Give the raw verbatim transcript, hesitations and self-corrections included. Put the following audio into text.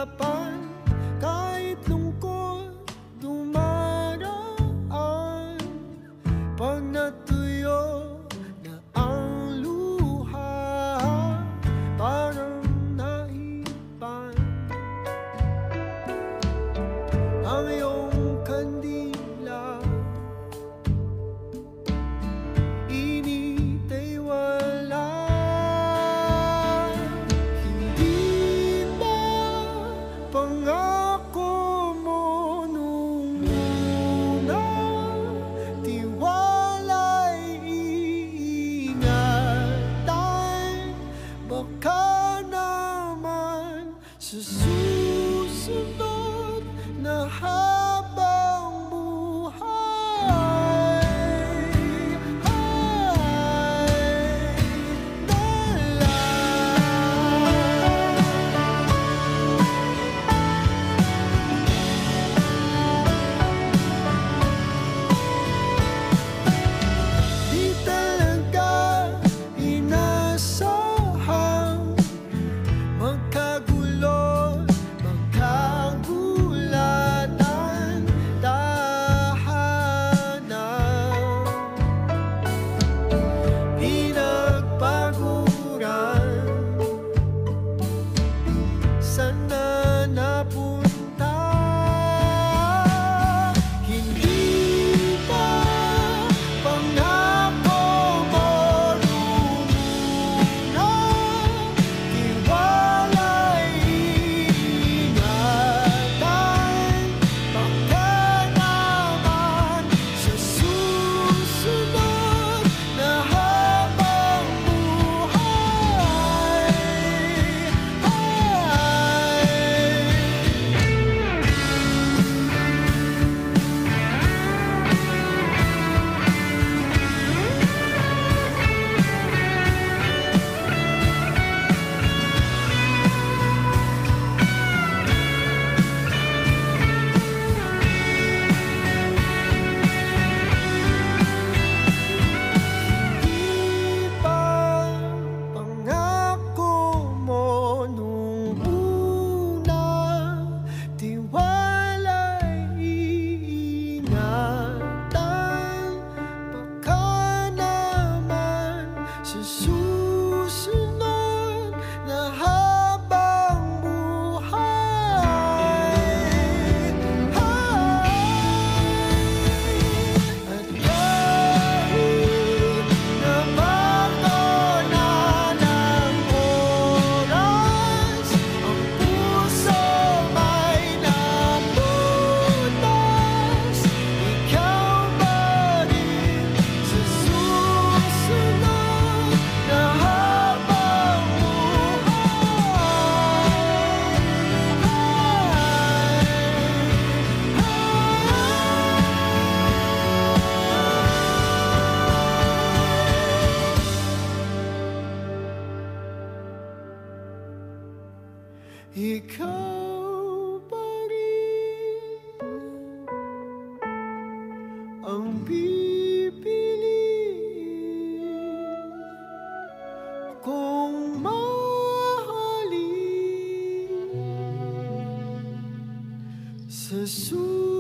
kahirapan, kahit lungkot dumaraan. Pag natuyo na ang luha, parang naipan ang iyong kandila. Init ay wala, hindi ba pangako mo nung una? Tiwala'y iingatan, baka naman sa susunod na habang buhay ay di talaga inasahang magkagulo, magkagulatan, tahanan. Pinagpaguran, sana napunta. Hindi ba pangako mo nung una? Tiwala'y iingatan, baka naman sa susunod na habang buhay di ba pangako mo nung una? Tiwala'y iingatan, baka naman sa susunod na habang buhay at kahit nabago na ng oras, ang puso may nabutas. Ikaw pa rin sa susunod na habang ikaw pa rin ang pipiliin kung mahalin sa susunod.